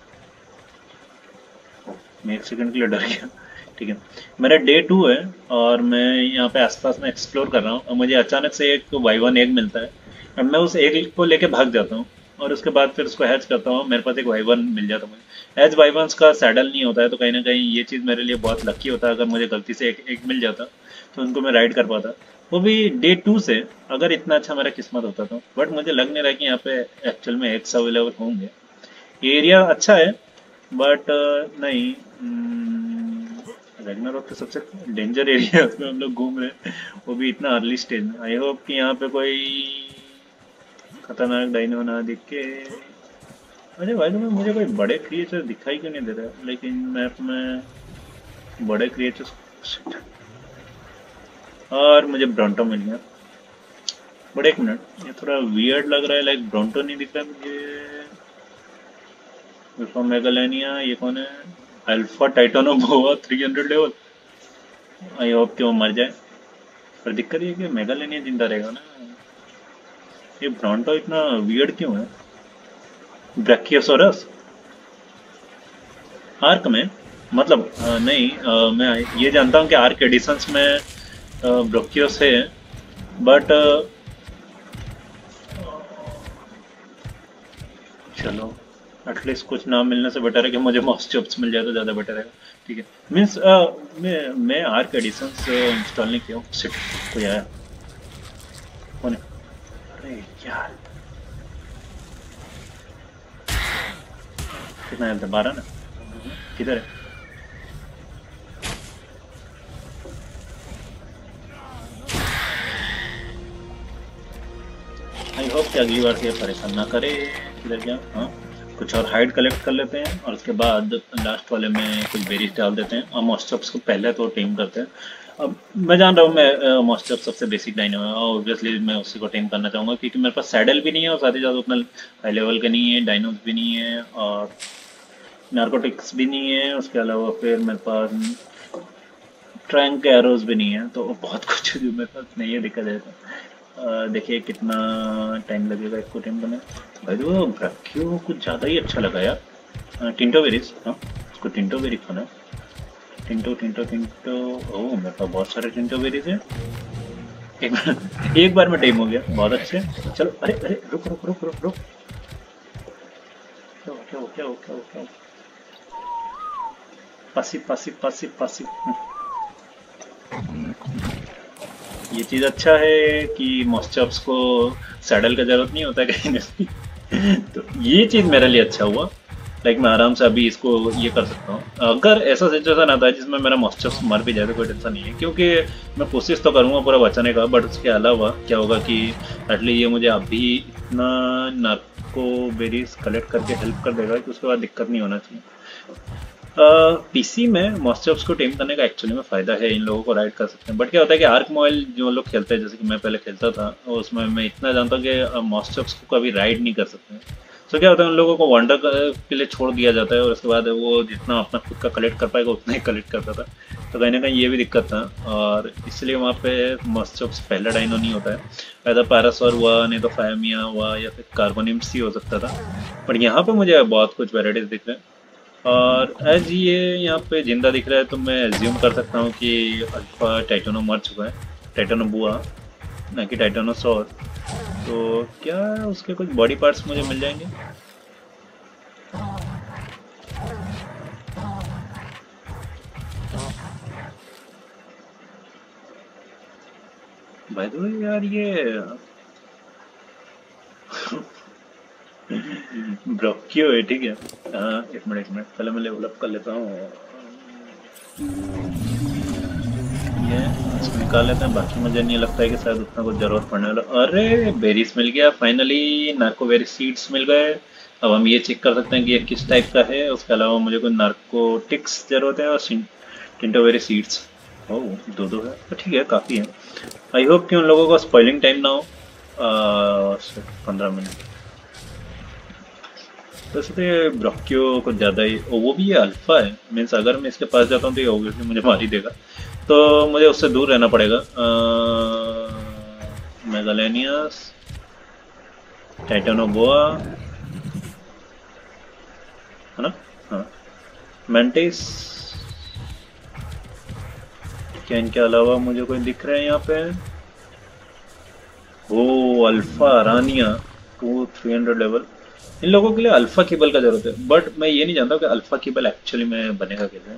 मैं एक सेकंड के लिए डर गया। ठीक है, मेरा डे 2 है और मैं यहाँ पे आसपास में एक्सप्लोर कर रहा हूँ और मुझे अचानक से एक वाइवन एग मिलता है और मैं उस एग को लेके भाग जाता हूँ और उसके बाद फिर उसको हैच करता हूँ, मेरे पास एक वाइवन मिल जाता है मुझे। एज वाइवन्स का सैडल नहीं होता है तो कहीं ना कहीं ये चीज़ मेरे लिए बहुत लकी होता है, अगर मुझे गलती से एक एग मिल जाता तो उनको मैं राइड कर पाता, वो भी डे 2 से, अगर इतना अच्छा मेरा किस्मत होता तो। बट मुझे लग नहीं रहा कि यहाँ पे एक्चुअल में एग्स अवेलेबल होंगे। एरिया अच्छा है बट नहीं, रैग्नारोक तो सबसे डेंजर एरिया है, उसमें हम लोग घूम रहे हैं, वो भी इतना अर्ली स्टेज में। आई होप कि यहाँ पे कोई खतरनाक डाइनो ना दिखे। अरे भाई, तुम्हें मुझे कोई बड़े क्रिएचर दिखाई क्यों नहीं दे रहा, लेकिन मैप में बड़े क्रिएचर। और मुझे ब्रोंटो मिल गया। बट एक मिनट, ये थोड़ा वियर्ड लग रहा है, लाइक ब्रोंटो नहीं दिख रहा मुझे। मेगालेनिया, ये कौन है? Alpha titanoboa 300 level. I hope कि वो मर जाए, पर दिक्कत ये है कि मेगालेनिया जिंदा रहेगा ना। ये ब्रोंटो इतना वियर्ड क्यों है? ब्रैकियोसोरस आर्क में, मतलब नहीं, मैं ये जानता हूँ कि आर्क एडिशंस में ब्रोकियोस है, बट चलो, एटलीस्ट कुछ नाम मिलने से बेटर है कि मुझे मॉस चॉप्स मिल जाए तो ज़्यादा बेटर है। ठीक है, मीन्स मैं आर्क एडिशंस इंस्टॉल नहीं किया हूँ। सिट, कोई आया? कौन है? अरे यार, कितना है? 12 ना? किधर है? आई होप कि अगली बार से ये परेशान ना करे। किधर गया? हाँ, कुछ और हाइड कलेक्ट कर लेते हैं और उसके बाद लास्ट वाले में कुछ बेरीज डाल देते हैं और मॉस्टअप्स को पहले तो टीम करते हैं। अब मैं जान रहा हूँ मैं मॉस्टअप सबसे बेसिक डाइनो है और ऑब्वियसली मैं उसी को टीम करना चाहूँगा, क्योंकि मेरे पास सैडल भी नहीं है और साथ ही साथ उतना हाई लेवल के नहीं है, डाइनोस भी नहीं है और नार्कोटिक्स भी नहीं है। उसके अलावा फिर मेरे पास ट्रैंक एरोज भी नहीं है, तो बहुत कुछ जो मेरे पास नहीं है, दिक्कत है। देखिए कितना टाइम लगेगा इसको टीम करने। भाई तो ब्रैकियो कुछ ज़्यादा ही अच्छा लगा यार। टिंटो वेरीज, हाँ उसको टिंटो वेरी खाना है। टिंटो टिंटो टिंटो, ओह मेरे पास बहुत सारे टिंटो वेरीज है। एक बार में टाइम हो गया, बहुत अच्छे। चलो, अरे अरे, रुक रुक रुक रुक रुक, क्या हो क्या हो क्या हो क्या हो क्या हो? Passive passive passive passive. ये चीज़ अच्छा है कि मॉस्चर्स को सैडल का जरूरत नहीं होता कहीं ना। तो ये चीज़ मेरे लिए अच्छा हुआ, लाइक मैं आराम से अभी इसको ये कर सकता हूँ। अगर ऐसा सिचुएशन आता है जिसमें मेरा मॉस्चर्स मर भी जाए तो कोई टेंशन नहीं है, क्योंकि मैं कोशिश तो करूँगा पूरा बचाने का। बट उसके अलावा क्या होगा कि एटलीस्ट ये मुझे अभी इतना नार्को बेरीज कलेक्ट करके हेल्प कर देगा कि उसके बाद दिक्कत नहीं होना चाहिए। पीसी में मॉस्चर्स को टेम करने का एक्चुअली में फ़ायदा है, इन लोगों को राइड कर सकते हैं। बट क्या होता है कि आर्क मोबाइल जो लोग खेलते हैं, जैसे कि मैं पहले खेलता था, उसमें मैं इतना जानता हूँ कि मॉस्चर्स को कभी राइड नहीं कर सकते। तो क्या होता है, उन लोगों को वंडर के लिए छोड़ दिया जाता है और उसके बाद वो जितना अपना खुद का कलेक्ट कर पाएगा उतना ही कलेक्ट करता था। तो कहीं ना कहीं ये भी दिक्कत था और इसलिए वहाँ पे मॉस्चर्स पहला डाइनो नहीं होता है। ऐसा पैरासोर हुआ, नहीं तो फायमिया हुआ, या फिर कार्बोनिम्स ही हो सकता था। बट यहाँ पे मुझे बहुत कुछ वेराइटीज दिख रहे हैं और एज ये यहाँ पे जिंदा दिख रहा है तो मैं एज्यूम कर सकता हूँ कि अल्फा टाइटानो मर चुका है, टाइटानो बुआ ना कि टाइटानोसॉर। तो क्या उसके कुछ बॉडी पार्ट्स मुझे मिल जाएंगे? भाई तो यार ये ब्रोकियो है, ठीक है। एक मिनट पहले मैं लेवल अप कर लेता हूँ। ये इसको निकाल लेते हैं, बाकी मुझे नहीं लगता है कि शायद उतना कुछ जरूरत पड़ने वाला। अरे बेरीज मिल गया फाइनली, नार्को बेरी सीड्स मिल गए। अब हम ये चेक कर सकते हैं कि ये किस टाइप का है। उसके अलावा मुझे कोई नार्कोटिक्स जरूरत है और टिंटो बेरी सीड्स, ओह दो दो है तो ठीक है, काफ़ी है। आई होप कि उन लोगों का स्पॉइलिंग टाइम ना हो। 15 मिनट। वैसे तो ये ब्रोकियो कुछ ज़्यादा ही, वो भी ये अल्फा है, मीन्स अगर मैं इसके पास जाता हूँ तो ये ऑब्वियसली मुझे मार ही देगा, तो मुझे उससे दूर रहना पड़ेगा। मेगालेनियस, टाइटेनोबोआ, है ना? हाँ, मेंटिस। क्या इनके अलावा मुझे कोई दिख रहे हैं यहाँ पे? ओ अल्फा अरानिया, 2 300 लेवल। इन लोगों के लिए अल्फा कीबल का जरूरत है, बट मैं ये नहीं जानता कि अल्फा कीबल एक्चुअली में बनेगा कैसे।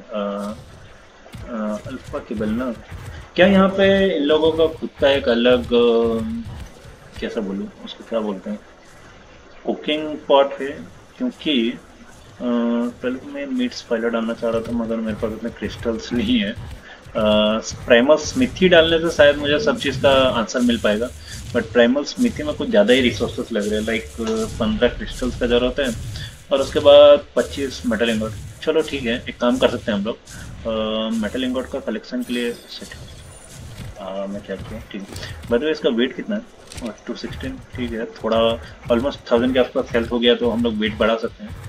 अल्फा कीबल ना, क्या यहाँ पे इन लोगों का खुद का एक अलग कैसा बोलूँ उसको, क्या बोलते हैं, कुकिंग पॉट है? क्योंकि पहले तो मैं मीट स्पाइलर डालना चाह रहा था, मगर मेरे पास उतने क्रिस्टल्स नहीं है। प्राइमल स्मिथी डालने से शायद मुझे सब चीज़ का आंसर मिल पाएगा, बट प्राइमल स्मिथी में कुछ ज़्यादा ही रिसोर्सेस लग रहे हैं, लाइक 15 क्रिस्टल्स का जरूरत है, और उसके बाद 25 मेटल इंगोट। चलो ठीक है, एक काम कर सकते हैं हम लोग, मेटल इंगोट का कलेक्शन के लिए सेट। मैं क्या किया, ठीक है। बाय द वे इसका वेट कितना है? 216, ठीक है। थोड़ा ऑलमोस्ट 1000 के आसपास हेल्थ हो गया, तो हम लोग वेट बढ़ा सकते हैं।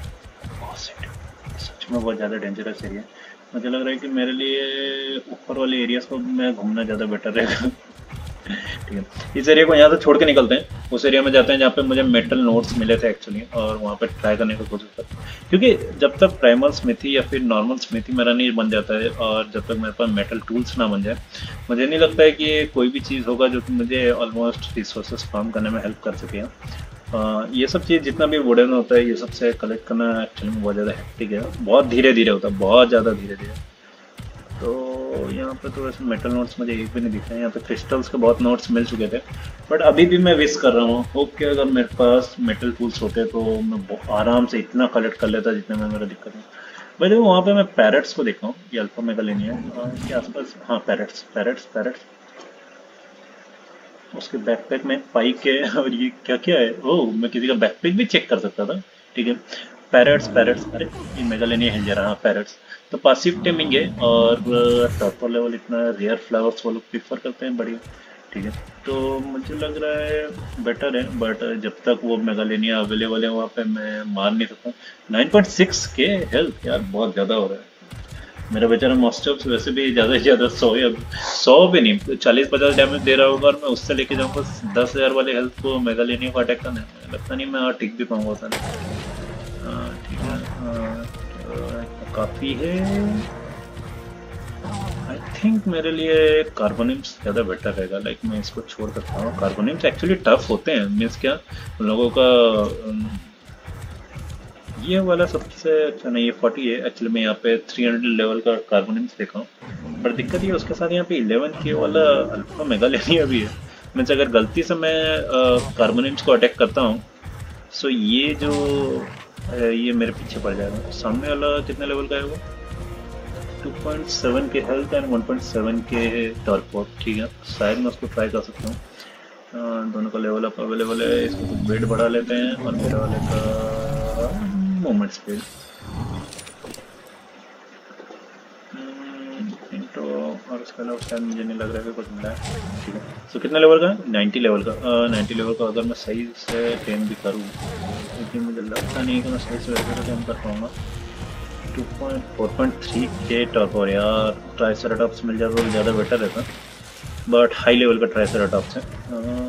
सच में बहुत ज़्यादा डेंजरस एरिया। मुझे लग रहा है कि मेरे लिए ऊपर वाले एरियाज को मैं घूमना ज़्यादा बेटर रहेगा। ठीक है, इस एरिया को यहाँ से छोड़ के निकलते हैं, उस एरिया में जाते हैं जहाँ पे मुझे मेटल नोट्स मिले थे एक्चुअली, और वहाँ पे ट्राई करने की कोशिश करते हैं। क्योंकि जब तक प्राइमल स्मिथी या फिर नॉर्मल स्मिथी मेरा नहीं बन जाता है, और जब तक मेरे पास मेटल टूल्स ना बन जाए, मुझे नहीं लगता है कि ये कोई भी चीज़ होगा जो कि मुझे ऑलमोस्ट रिसोर्सेज फार्म करने में हेल्प कर सके। ये सब चीज़ जितना भी वुडन होता है, ये सब से कलेक्ट करना एक्चुअली में बहुत ज़्यादा हेक्टिक है, बहुत धीरे धीरे होता है, बहुत ज़्यादा धीरे धीरे। तो यहाँ पे तो वैसे मेटल नोट्स मुझे एक भी नहीं दिख रहे हैं। यहाँ पे क्रिस्टल्स के बहुत नोट्स मिल चुके थे, बट अभी भी मैं विश कर रहा हूँ होप कि अगर मेरे पास मेटल टूल्स होते तो मैं आराम से इतना कलेक्ट कर लेता जितने में मेरा दिक्कत है। भाई देखो वहाँ पे मैं पैरट्स को देखा हूँ, ये अल्फा मेगालेनिया के आसपास। हाँ, पैरट्स पैरट्स पैरट्स। उसके बैकपैक में पाइक है, और ये क्या क्या है? ओह, मैं किसी का बैकपैक भी चेक कर सकता था। ठीक है, पैरट्स पैरट्स, अरे ये मेगालेनिया हिल जा रहा है, पैरट्स। तो पासिव टेमिंग है, और टॉपर लेवल इतना रेयर फ्लावर्स वो लोग प्रीफर करते हैं, बढ़िया। ठीक है, तो मुझे लग रहा है बेटर है, बट जब तक वो मेगालेनिया अवेलेबल है वहाँ पे मैं मार नहीं सकता। 9.6 के हेल्थ, यार बहुत ज़्यादा हो रहा है। मेरा बेचारा मॉस्टर्स वैसे भी ज़्यादा से ज़्यादा 100 या 100 भी नहीं, 40-50 डैमेज दे रहा होगा, और मैं उससे लेके जाऊँगा 10,000 वाले हेल्थ को मेगालेनिया को अटैक करने में। लगता नहीं मैं और टिक भी पाऊंगा सर। ठीक है, काफ़ी है। आई थिंक मेरे लिए कार्बोनिम्स ज़्यादा बेटर रहेगा, लाइक मैं इसको छोड़ सकता हूँ। कार्बोनिम्स एक्चुअली टफ होते हैं, मीन्स क्या उन लोगों का ये वाला सबसे अच्छा नहीं, ये 40 है एक्चुअली। मैं यहाँ पे 300 लेवल का कार्बोनिम्स देखा हूँ, पर दिक्कत ये उसके साथ यहाँ पे 11 के वाला अल्फा मेगालेनिया भी है। मीन्स अगर गलती से मैं कार्बोनिम्स को अटैक करता हूँ, सो ये जो ये मेरे पीछे पड़ जाएगा। सामने वाला कितने लेवल का है वो? 2.7 के हेल्थ एंड 1.7 के टॉर्पोट। ठीक है, शायद मैं उसको ट्राई कर सकता हूँ। दोनों का लेवल अप अवेलेबल है, इसको कुछ वेट बढ़ा लेते हैं, और मेरे वाले का मूवमेंट स्पीड तो, और उसके अलावा शायद मुझे नहीं लग रहा है कि कुछ मिला है। ठीक है, तो कितना लेवल का है? 90 लेवल का। 90 लेवल का अगर मैं सही से टेम भी करूँ, क्योंकि मुझे लगता नहीं कि मैं सही से वैसे टेम कर पाऊँगा। 4.3 के टॉर्पोर, यार ट्राइसेराटॉप्स मिल जाता तो ज़्यादा बेटर रहता, बट हाई लेवल का ट्राइसेराटॉप्स है।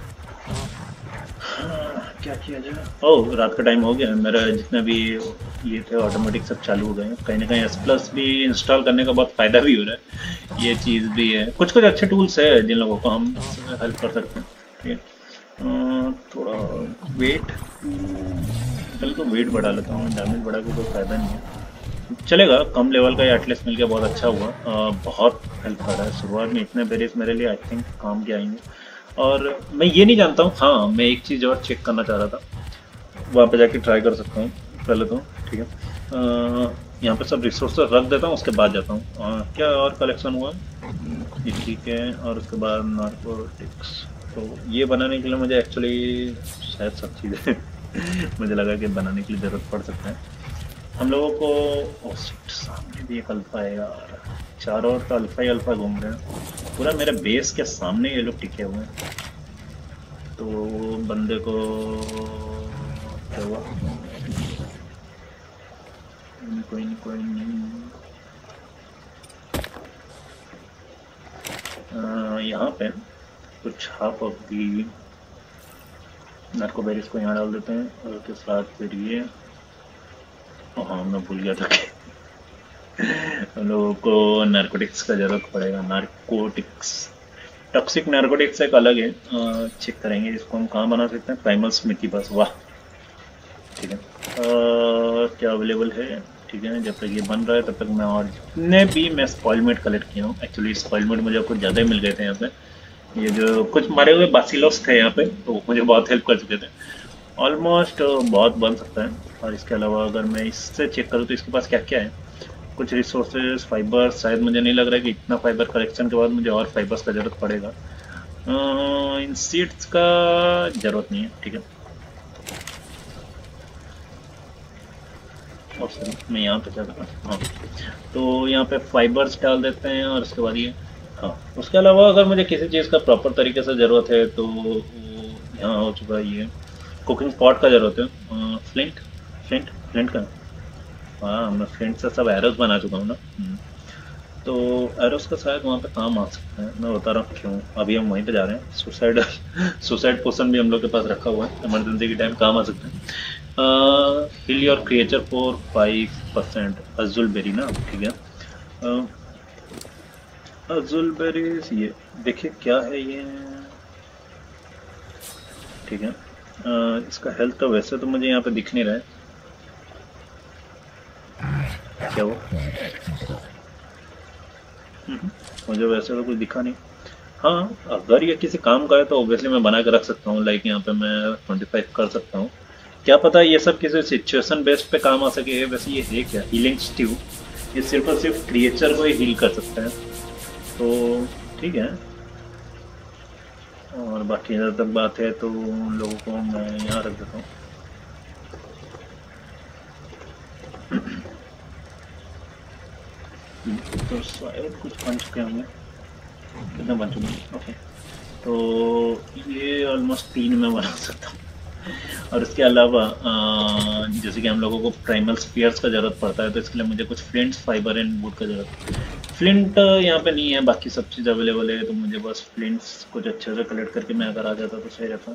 क्या किया जाए? ओह, रात का टाइम हो गया, मेरा जितना भी ये थे ऑटोमेटिक सब चालू हो गए हैं। कहीं ना कहीं S+ भी इंस्टॉल करने का बहुत फ़ायदा भी हो रहा है, ये चीज़ भी है। कुछ कुछ अच्छे टूल्स है जिन लोगों को हम हेल्प कर सकते हैं। ठीक है, थोड़ा वेट, पहले तो वेट बढ़ा लेता हूँ, डैमेज बढ़ा के कोई फ़ायदा नहीं है। चलेगा, कम लेवल का एटलीस्ट मिल गया, बहुत अच्छा हुआ। बहुत हेल्प कर रहा है। शुरुआत में इतने बेरीज मेरे लिए आई थिंक काम के आएंगे। और मैं ये नहीं जानता हूँ, हाँ मैं एक चीज़ और चेक करना चाह रहा था, वहाँ पे जाके ट्राई कर सकता हूँ पहले तो। ठीक है, यहाँ पे सब रिसोर्स रख देता हूँ, उसके बाद जाता हूँ। क्या और कलेक्शन हुआ ये? ठीक है, और उसके बाद नार्कोटिक्स। तो ये बनाने के लिए मुझे एक्चुअली शायद सब चीज़ें मुझे लगा कि बनाने के लिए ज़रूरत पड़ सकता है हम लोगों को। ओ शिट, सामने भी एक अल्फा है यार, चारों ओर तो अल्फा ही अल्फा घूम रहे हैं। पूरा मेरे बेस के सामने ये लोग टिके हुए हैं, तो बंदे को क्या हुआ? कोई नहीं कोई नहीं। यहाँ पे कुछ हाफ ऑफ दी नार्कोबेरीज को यहाँ डाल देते हैं और उसके साथ फिर ये, हाँ मैं भूल गया था कि हम लोगों को नार्कोटिक्स का जरूरत पड़ेगा। नार्कोटिक्स, टॉक्सिक नार्कोटिक्स एक अलग है, चेक करेंगे इसको हम कहाँ बना सकते हैं। प्राइमल स्मिथी बस, वाह ठीक है। क्या अवेलेबल है, ठीक है। जब तक ये बन रहा है तब तक मैं, और जितने भी मैं स्पॉइलमेट कलेक्ट किया हूँ, एक्चुअली स्पॉइलमेट मुझे कुछ ज़्यादा ही मिल गए थे यहाँ पे। ये जो कुछ मारे हुए बासिलोस थे यहाँ पे, तो मुझे बहुत हेल्प कर चुके थे। ऑलमोस्ट बहुत बन सकता है। और इसके अलावा अगर मैं इससे चेक करूँ तो इसके पास क्या क्या है, कुछ रिसोर्सेज, फाइबर, शायद मुझे नहीं लग रहा है कि इतना फाइबर कलेक्शन के बाद मुझे और फाइबर्स का ज़रूरत पड़ेगा। इन सीड्स का ज़रूरत नहीं है, ठीक है। और सर मैं यहाँ पे क्या करूँ, हाँ तो यहाँ पे फाइबर्स डाल देते हैं और उसके बाद ये, हाँ उसके अलावा अगर मुझे किसी चीज़ का प्रॉपर तरीके से ज़रूरत है तो यहाँ हो चुका है ये कुकिंग पॉट का ज़रूरत है। फ्लिंट, फ्लिंट का, हाँ मैं फ्लिंट से सब एरोस बना चुका हूँ ना। तो एरोस का शायद वहाँ पे काम आ सकता है, मैं बता रहा हूँ क्यों। अभी हम वहीं पे जा रहे हैं। सुसाइड सुसाइड पोशन भी हम लोग के पास रखा हुआ है, इमरजेंसी के टाइम काम आ सकता है। Heal your creature for 5%, Azul berry ना, ठीक है। अजुल बेरीज, ये देखिए क्या है ये, ठीक है। इसका हेल्थ तो वैसे तो मुझे यहाँ पे दिख नहीं रहा है, क्या वो, मुझे वैसे तो कुछ दिखा नहीं। हाँ अगर ये किसी काम का है तो ऑब्वियसली मैं बना के रख सकता हूँ, लाइक यहाँ पे मैं 25 कर सकता हूँ। क्या पता ये सब किसी सिचुएशन बेस्ड पे काम आ सके। वैसे ये है क्या, हीलिंग स्ट्यू, ये सिर्फ और सिर्फ क्रिएचर को ही हील कर सकता है, तो ठीक है। और बाकी जहाँ तक बात है तो उन लोगों को मैं यहाँ रख देता हूँ। तो शायद कुछ बन चुके होंगे, कितने बन चुके हैं, ओके। तो ये ऑलमोस्ट 3 में बना सकता हूँ। और इसके अलावा जैसे कि हम लोगों को प्राइमल स्पीयर्स का ज़रूरत पड़ता है, तो इसके लिए मुझे कुछ फ्लिंट्स, फाइबर एंड वुड का ज़रूरत है। फ्लिंट यहाँ पे नहीं है, बाकी सब चीज़ अवेलेबल है, तो मुझे बस फ्लिंट्स कुछ अच्छे से कलेक्ट करके मैं अगर आ जाता तो सही रहता।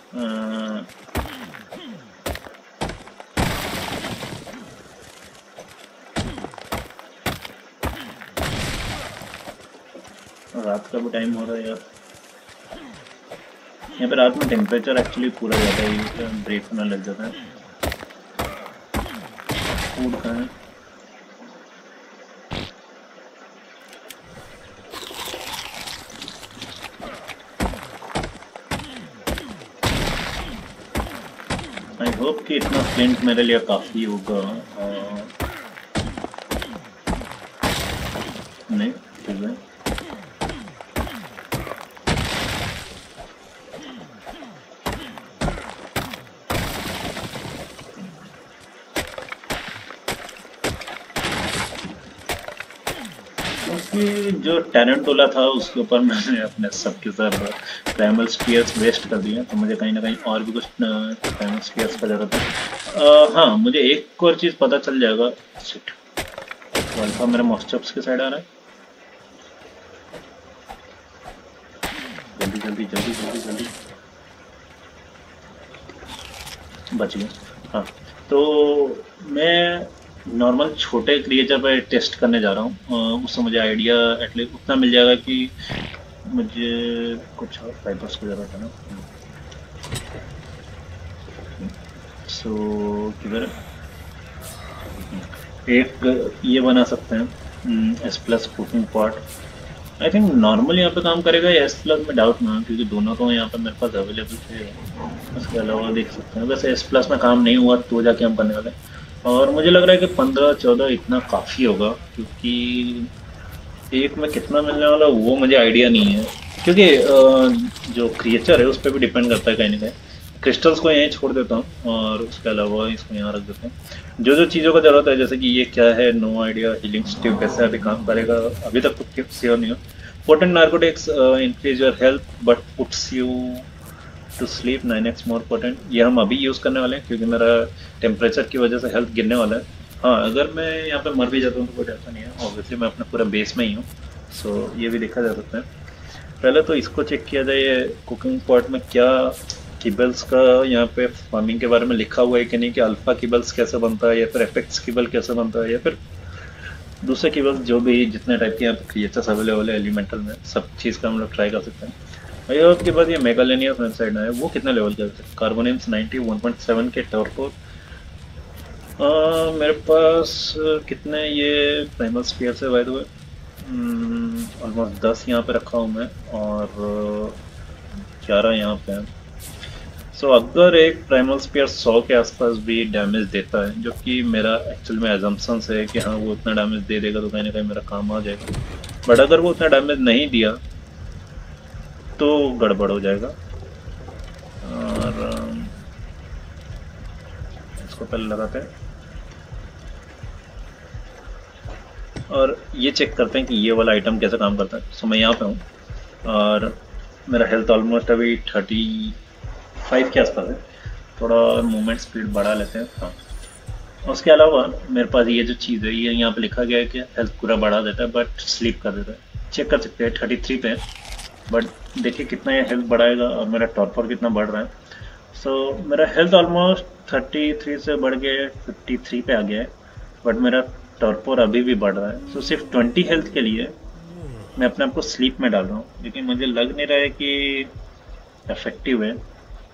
रात का भी टाइम हो रहा है यार, यहाँ पे रात में टेम्परेचर एक्चुअली पूरा जाता है, ब्रेक होने लग जाता है। फूड खाना, आई होप कि इतना फ्लिंट मेरे लिए काफ़ी होगा। नहीं ठीक है, जो टैरेंटुला था उसके ऊपर मैंने अपने सबके सब प्राइमल स्पीयर्स वेस्ट कर दिए, तो मुझे कहीं ना कहीं और भी कुछ प्राइमल स्पीयर्स का जरूरत है। हाँ मुझे एक और चीज़ पता चल जाएगा। शिट, अल्फा मेरे मॉस्चप्स के साइड आ रहा है, जल्दी जल्दी जल्दी जल्दी जल्दी, बच गया। हाँ तो मैं नॉर्मल छोटे क्रिएचर पर टेस्ट करने जा रहा हूँ, उससे मुझे आइडिया एटलीस्ट उतना मिल जाएगा कि मुझे कुछ और फाइबर्स की ज़रूरत है ना। सो किधर एक ये बना सकते हैं S+ cooking pot. I think normal यहाँ पे काम करेगा या S+ में डाउट ना, क्योंकि दोनों तो यहाँ पे मेरे पास अवेलेबल थे। उसके अलावा देख सकते हैं, वैसे S+ में काम नहीं हुआ तो जाके हम करने वाले हैं। और मुझे लग रहा है कि 15-14 इतना काफ़ी होगा, क्योंकि एक में कितना मिलने वाला वो मुझे आइडिया नहीं है, क्योंकि जो क्रिएचर है उस पर भी डिपेंड करता है कहीं ना कहीं। क्रिस्टल्स को यहीं छोड़ देता हूँ और उसके अलावा इसको यहाँ रख देता हूँ। जो जो चीज़ों का ज़रूरत है, जैसे कि ये क्या है, नो आइडिया। हीलिंग स्टिव कैसे अभी काम करेगा अभी तक तो श्योर नहीं हो। Potent narcotics increase your health but puts you to sleep 9x more potent, ये हम अभी यूज़ करने वाले हैं क्योंकि मेरा टेम्परेचर की वजह से हेल्थ गिरने वाला है। हाँ अगर मैं यहाँ पे मर भी जाता हूँ तो कोई टेंशन नहीं है, ऑब्वियसली मैं अपने पूरा बेस में ही हूँ, सो ये भी देखा जा सकता है। पहले तो इसको चेक किया जाए, ये कुकिंग पॉट में क्या किबल्स का यहाँ पे फार्मिंग के बारे में लिखा हुआ है कि नहीं, कि अल्फा किबल्स कैसे बनता है या फिर एपेक्स किबल कैसे बनता है या फिर दूसरे किबल्स, जो भी जितने टाइप के यहाँ पे क्रिएचर्स अवेलेबल है एलिमेंटल में, सब चीज़ का हम लोग ट्राई कर सकते हैं। और ये उसके बाद ये मेगालेनिया फ्रंट साइड है, वो कितने लेवल के होते हैं? कार्बोनियम्स 90, 1.7 के टर्पो। मेरे पास कितने ये प्राइमल स्फीयर से बाय द वे, ऑलमोस्ट 10 यहाँ पे रखा हूँ मैं, और 11 यहाँ पे हैं। सो अगर एक प्राइमल स्पीयर 100 के आसपास भी डैमेज देता है, जो कि मेरा एक्चुअल में एजम्पशंस है कि हाँ वो उतना डैमेज दे देगा तो कहीं ना कहीं मेरा काम आ जाएगा, बट अगर वो उतना डैमेज नहीं दिया तो गड़बड़ हो जाएगा। और इसको पहले लगाते हैं और ये चेक करते हैं कि ये वाला आइटम कैसे काम करता है। सो मैं यहाँ पे हूँ और मेरा हेल्थ ऑलमोस्ट अभी 35 के आसपास है। थोड़ा मूवमेंट स्पीड बढ़ा लेते हैं। हाँ, उसके अलावा मेरे पास ये जो चीज़ है, ये यहाँ पे लिखा गया है कि हेल्थ पूरा बढ़ा देता है बट स्लीप कर देता है। चेक कर सकते हैं 33 पे है, बट देखिए कितना ये हेल्थ बढ़ाएगा और मेरा टॉर्पर कितना बढ़ रहा है। सो मेरा हेल्थ ऑलमोस्ट 33 से बढ़ के 53 पे आ गया है, बट मेरा टॉर्पर अभी भी बढ़ रहा है। सो सिर्फ 20 हेल्थ के लिए मैं अपने आप को स्लीप में डाल रहा हूँ, लेकिन मुझे लग नहीं रहा है कि इफेक्टिव है।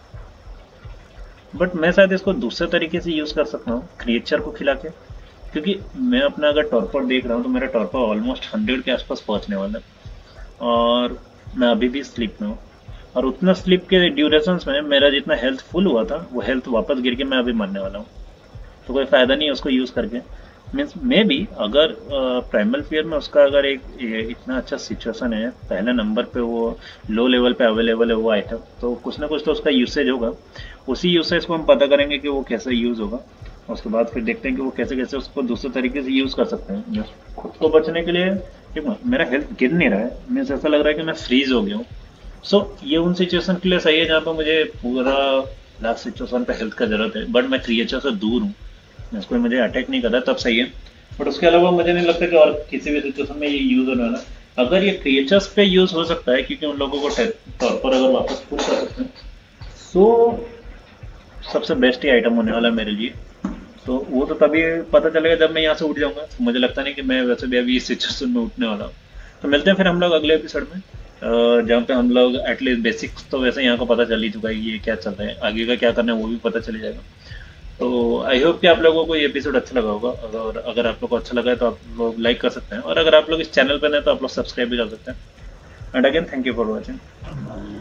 बट मैं शायद इसको दूसरे तरीके से यूज़ कर सकता हूँ, क्रिएचर को खिला के, क्योंकि मैं अपना अगर टॉर्पर देख रहा हूँ तो मेरा टॉर्पर ऑलमोस्ट 100 के आसपास पहुँचने वाला है और मैं अभी भी स्लीप में हूँ। और उतना स्लीप के ड्यूरेशंस में मेरा जितना हेल्थ फुल हुआ था वो हेल्थ वापस गिर के मैं अभी मरने वाला हूँ। तो कोई फ़ायदा नहीं है उसको यूज़ करके। मीन्स मे बी अगर प्राइमल फियर में उसका अगर एक इतना अच्छा सिचुएशन है, पहले नंबर पे वो लो लेवल पे अवेलेबल है वो आइटम, तो कुछ ना कुछ तो उसका यूसेज होगा। उसी यूसेज को हम पता करेंगे कि वो कैसे यूज़ होगा, उसके बाद फिर देखते हैं कि वो कैसे कैसे उसको दूसरे तरीके से यूज़ कर सकते हैं खुद को बचने के लिए। ठीक है, मेरा हेल्थ गिर नहीं रहा है, मीन्स ऐसा लग रहा है कि मैं फ्रीज हो गया हूँ। सो ये उन सिचुएशन के लिए सही है जहाँ पर मुझे पूरा लास्ट सिचुएशन पे हेल्थ का जरूरत है, बट मैं क्रिएचर से दूर हूँ, कोई मुझे अटैक नहीं कर रहा, तब सही है। बट उसके अलावा मुझे नहीं लगता कि और किसी भी सिचुएशन में ये यूज़ होने वाला। अगर ये क्रिएचर्स पे यूज़ हो सकता है क्योंकि उन लोगों को टॉर्पर अगर वापस फुल कर सकते हैं, तो सबसे बेस्ट ही आइटम होने वाला है मेरे लिए। तो वो तो तभी पता चलेगा जब मैं यहाँ से उठ जाऊंगा। तो मुझे लगता नहीं कि मैं वैसे भी अभी इस सिचुएशन में उठने वाला हूँ। तो मिलते हैं फिर हम लोग अगले एपिसोड में, जहाँ पे हम लोग एटलीस्ट बेसिक्स तो वैसे यहाँ को पता चल ही चुका है कि ये क्या चल रहा है, आगे का क्या करना है वो भी पता चल जाएगा। तो आई होप कि आप लोगों को ये एपिसोड अच्छा लगा होगा। अगर आप लोग को अच्छा लगा है तो आप लोग लाइक कर सकते हैं, और अगर आप लोग इस चैनल पर हैं तो आप लोग सब्सक्राइब भी कर सकते हैं। And again thank you for watching.